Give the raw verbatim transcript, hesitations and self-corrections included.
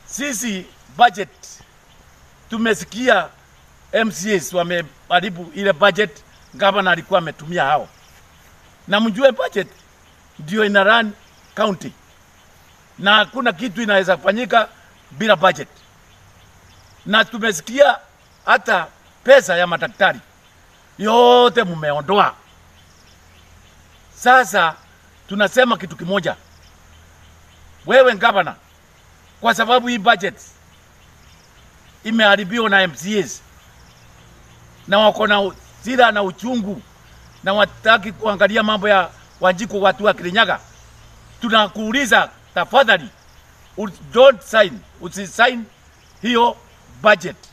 Sisi budget tumesikia M C As wameharibu ile budget gavana alikuwa ametumia hao. Na mjue budget ndio ina run county. Na hakuna kitu inaweza kufanyika bila budget. Na tumesikia hata pesa ya madaktari yote mumeondoa. Sasa tunasema kitu kimoja. Wewe gavana, kwa sababu hii budget imeharibiwa na M C As na wako na sira na uchungu na wataki kuangalia mambo ya Wanjiku watu wa Kirinyaga, tunakuuliza tafadhali, don't sign, usisign hiyo budget.